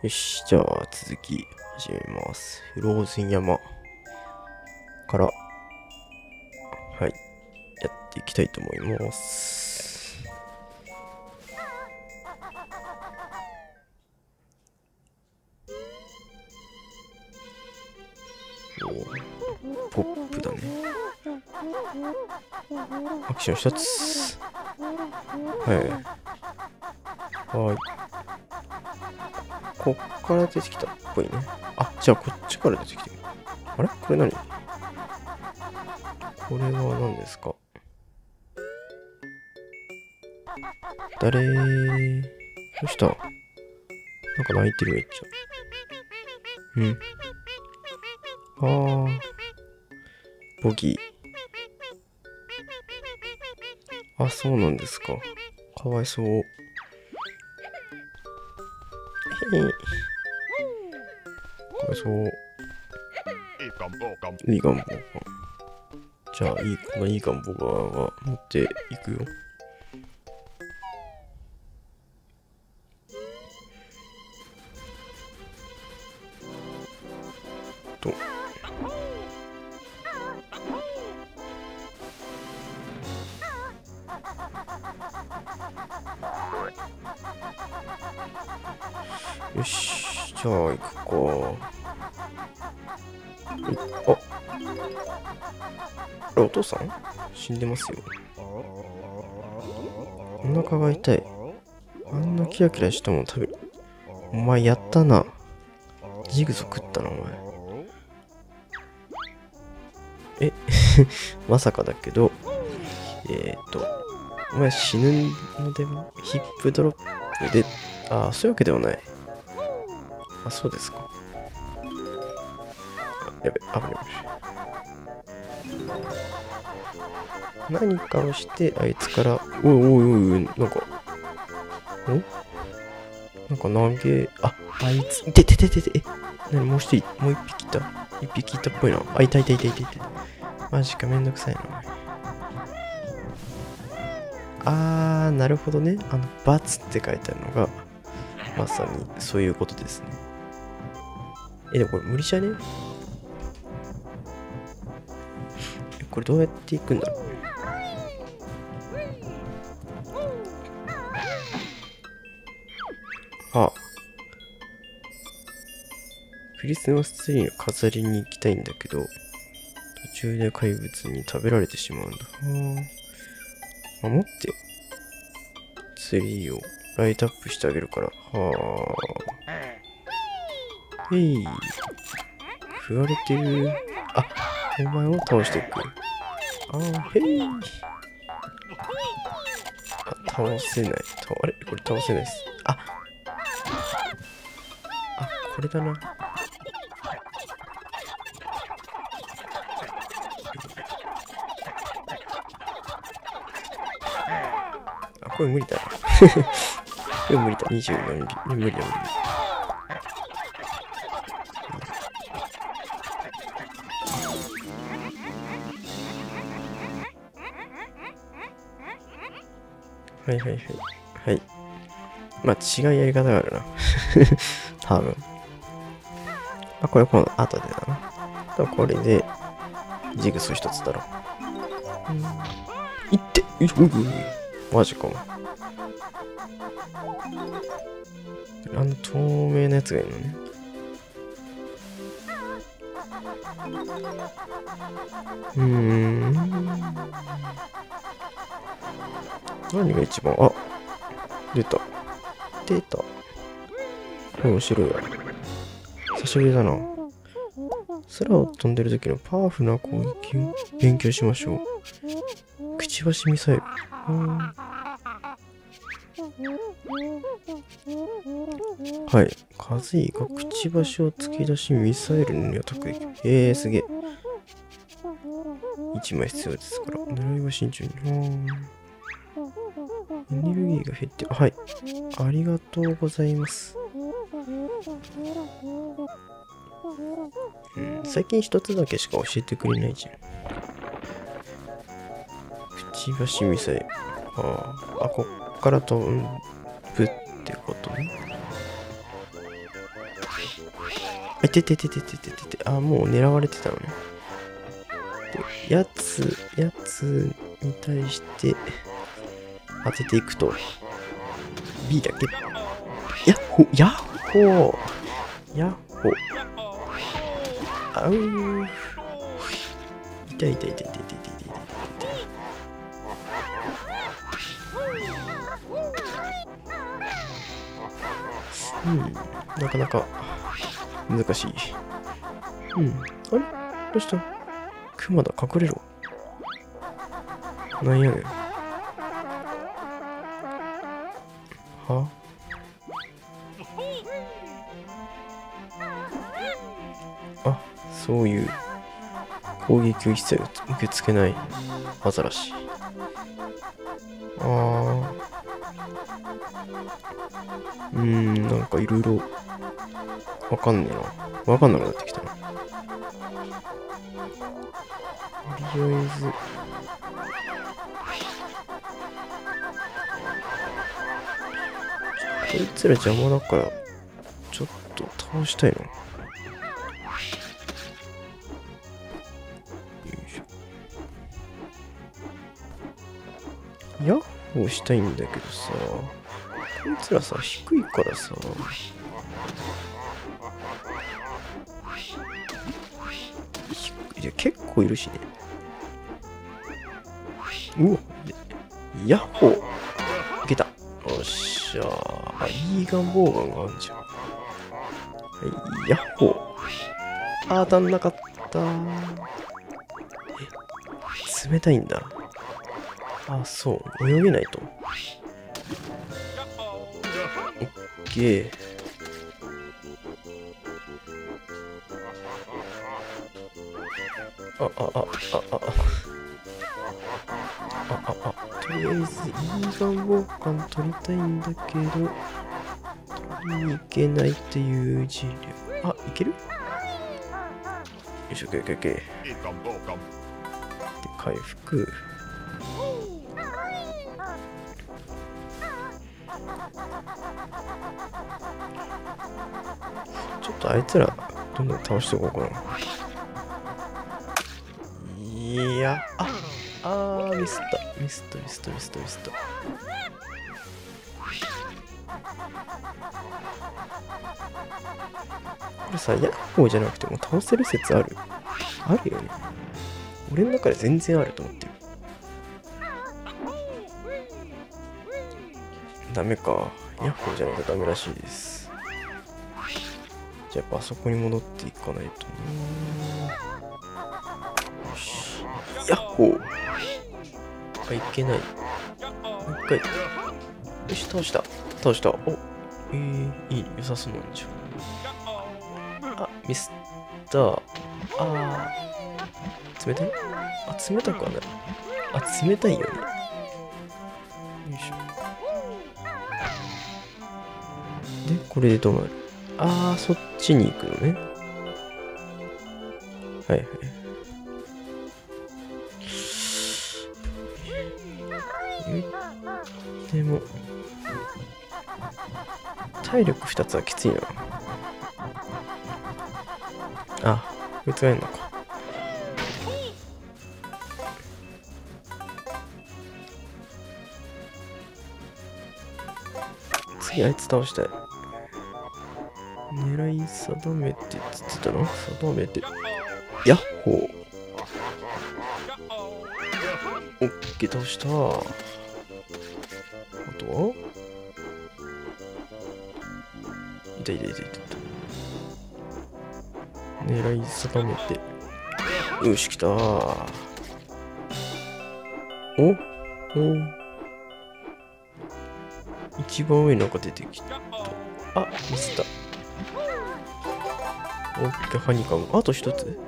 よし、じゃあ続き始めます。フローズン山から、はい、やっていきたいと思います。ポップだね。アクション一つ。はい。こっから出てきたっぽいね。あ、じゃあこっちから出てきてる。あれこれ何？これは何ですか？どうした？なんか泣いてるめっちゃ。ボギー。あ、そうなんですか。かわいそう。へへ。かわいそう。いい願望か。じゃあ、このいい願望は持っていくよ。よし、じゃあ行くか。あ、あれお父さん死んでますよ。お腹が痛い。あんなキラキラしたもの食べる。お前やったな。ジグソ食ったな、お前。まさかだけど、お前死ぬのではヒップドロップで、そういうわけではない。そうですか。やべ、危ない。何かをして、あいつから、おい、なんか投げ、あいつ、何もう一匹いた？一匹いたっぽいな。いた。マジか、めんどくさいな。なるほどね。バツって書いてあるのが、まさにそういうことですね。でもこれ無理じゃね？これどうやっていくんだろう？クリスマスツリーの飾りに行きたいんだけど、途中で怪物に食べられてしまうんだ。守って。ツリーをライトアップしてあげるから。振られてる。お前を倒していく。倒せない。あれこれ倒せないです。これだな。これ無理だな。これ無理だ。24秒。無理だ。はい。まあ、違うやり方があるな。多分。これ今度後でだな。これで、ジグソ一つだろ。いって、マジかも。透明なやつがいるのね。何が一番、出た。面白いわ。久しぶりだな。空を飛んでる時のパワフルな攻撃を勉強しましょう。くちばしミサイル。はい。カズイがくちばしを突き出しミサイルには得意。すげえ。1枚必要ですから。狙いは慎重に。エネルギーが減って、はい。ありがとうございます。最近一つだけしか教えてくれないじゃん。くちばしミサイル。こっから飛ぶってことね。 てててててててて。あ、もう狙われてたのね。で、やつに対して当てていくと、B だけ。やっほやっほやっほあうー。痛い痛い痛い痛い痛い痛い痛い痛い。なかなか難しい。あれどうした？クマだ、隠れろ。なんやねん。は？あ、そういう攻撃を一切受け付けないアザラシ。なんかいろいろわかんねえな。わかんなくなってきたな。とりあえず、こいつら邪魔だから、ちょっと倒したいな。よいしょ。ヤッホーしたいんだけどさ、こいつらさ、低いからさ、いや、結構いるしね。うわ、ヤッホーいけた。よっしゃー。イーガンボウガンがあるじゃん。はい、ヤッホー。当たんなかったー。冷たいんだ。あ、そう。泳げないと。オッケー。とりあえず、イーガンウォーカン取りたいんだけど、取りに行けないっていう事例。あ、いける？よいしょ、オッケー。で、回復。ちょっとあいつら、どんどん倒していこうかな。いや、ミスった。これさ、ヤッホーじゃなくても倒せる説あるよね。俺の中で全然あると思ってる。ダメか。ヤッホーじゃないとダメらしいです。じゃあやっぱあそこに戻っていかないとな。よし。ヤッホー。あ、いけない。もう一回。よし、倒した。お、いい、良さそうなんじゃん。あ、ミスった。冷たい？冷たくはない。冷たいよね。よいしょ。で、これでどうなる？そっちに行くのね。はい。でも、体力2つはきついな。こいつがやんのか。次あいつ倒したい。狙い定めてつってたの？定めて。ヤッホー。オッケー、倒したー。あとは？いた。狙い定めて。よし、来たー。お一番上なんか出てきた。ミスった。オッケー、ハニカム。あと一つ？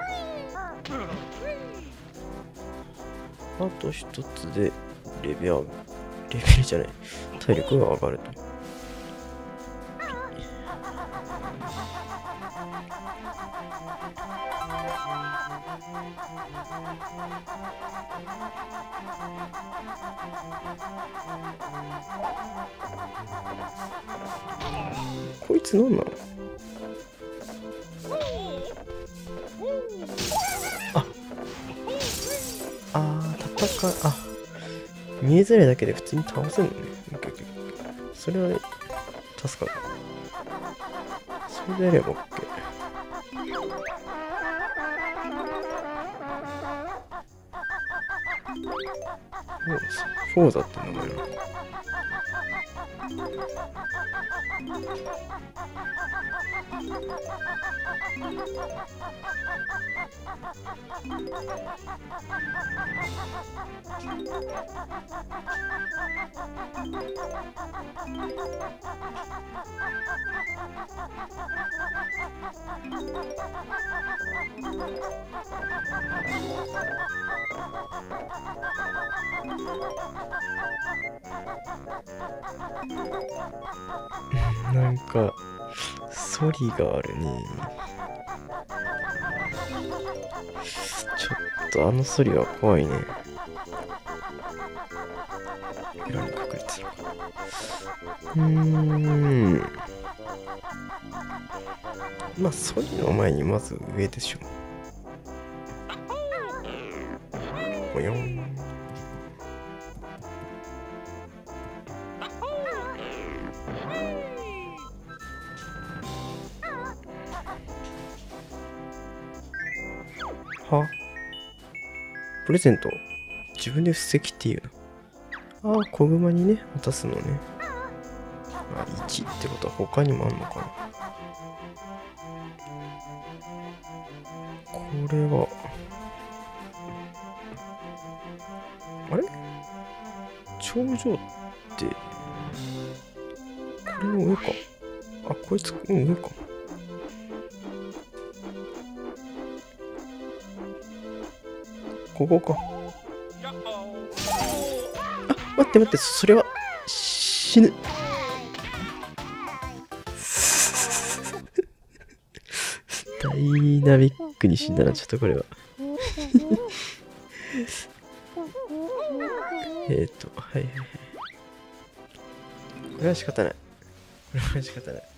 あと一つでレベルじゃない。体力が上がると。 こいつ何なの？見えづらいだけで普通に倒せるのね。それは助かる。それでやれば OK。フォーザって名前なの？なんかソリがあるね。ちょっとあのソリは怖いね。裏に隠れてるか。まあソリの前にまず上でしょ。ぽよん。は？プレゼント自分で布石っていうの？ああ、子熊にね、渡すのね。あ、1ってことは他にもあんのかな。これは、あれ？頂上って、これの上か。あ、こいつ、上か。ここか。あ、待って、それは、死ぬ。ダイナミックに死んだな、ちょっとこれは。はい。これは仕方ない。